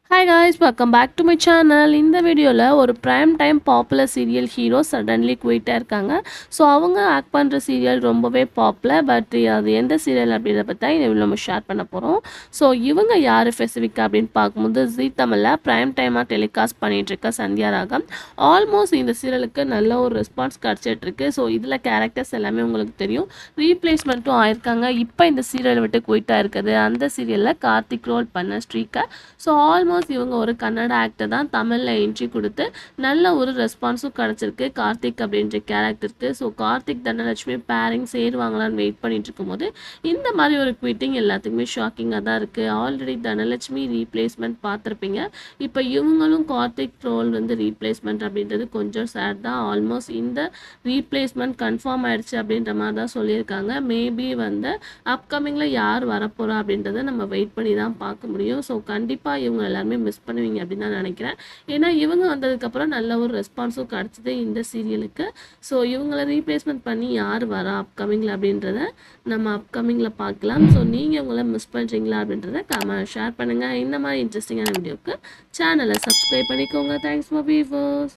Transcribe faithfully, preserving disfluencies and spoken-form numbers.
Hi guys, welcome back to my channel. இந்த வீடியோவில் ஒரு prime time popular serial hero suddenly quit ஆயிருக்காங்க. So அவங்க ஆக்ட் பண்ணுற சீரியல் ரொம்பவே பாப்புலர். பட் அது எந்த சீரியல் அப்படின்றத பற்றி இதில் நம்ம ஷேர் பண்ண போகிறோம். ஸோ இவங்க யார் ஸ்பெசிஃபிக்காக அப்படின்னு பார்க்கும்போது ஜீ தமிழில் ப்ரைம் டைமாக டெலிகாஸ்ட் பண்ணிகிட்ருக்க சந்தியா ராகம். ஆல்மோஸ்ட் இந்த சீரியலுக்கு நல்ல ஒரு ரெஸ்பான்ஸ் கிடச்சிட்ருக்கு. ஸோ இதில் கேரக்டர்ஸ் எல்லாமே உங்களுக்கு தெரியும். ரீப்ளேஸ்மெண்ட்டும் ஆயிருக்காங்க. இப்போ இந்த சீரியலை விட்டு குயிட் ஆயிருக்குது. அந்த சீரியலில் கார்த்திக் ரோல் பண்ண ஸ்ரீகர். ஸோ ஆல்மோஸ்ட் இவங்க ஒரு கன்னட ஆக்டர் தான். தமிழில் என்ட்ரி கொடுத்து நல்ல ஒரு ரெஸ்பான்ஸும் கிடச்சிருக்கு கார்த்திக் அப்படின்ற கேரக்டருக்கு. ஸோ கார்த்திக் தனலட்சுமி பேரிங் சேருவாங்களான்னு வெயிட் பண்ணிட்டு இருக்கும்போது இந்த மாதிரி ஒரு குவிட்டிங் எல்லாத்துக்குமே ஷாக்கிங்காக தான் இருக்குது. ஆல்ரெடி தனலட்சுமி ரீப்ளேஸ்மெண்ட் பார்த்துருப்பீங்க. இப்போ இவங்களும் கார்த்திக் ரோல் வந்து ரீப்ளேஸ்மெண்ட் அப்படின்றது கொஞ்சம் சேட் தான். ஆல்மோஸ்ட் இந்த ரீப்ளேஸ்மெண்ட் கன்ஃபார்ம் ஆயிடுச்சு அப்படின்ற மாதிரி தான் சொல்லியிருக்காங்க. மேபி வந்து அப்கமிங்கில் யார் வரப்போகிறா அப்படின்றத நம்ம வெயிட் பண்ணி தான் பார்க்க முடியும். ஸோ கண்டிப்பாக இவங்க எல்லாருமே மிஸ் பண்ணுவீங்க அப்படின்னு தான் நினைக்கிறேன். ஏன்னா இவங்க வந்ததுக்கப்புறம் நல்ல ஒரு ரெஸ்பான்ஸும் கிடச்சிது இந்த சீரியலுக்கு. ஸோ இவங்களை ரீப்ளேஸ்மெண்ட் பண்ணி யார் வரா அப்கமிங்கில் அப்படின்றத நம்ம அப்கமிங்கில் பார்க்கலாம். ஸோ நீங்கள் இவங்கள மிஸ் பண்ணுறீங்களா அப்படின்றத கமெண்ட் ஷேர் பண்ணுங்கள். இந்த மாதிரி இன்ட்ரெஸ்டிங்கான வீடியோக்கு சேனலை சப்ஸ்கிரைப் பண்ணிக்கோங்க. Thanks for viewers.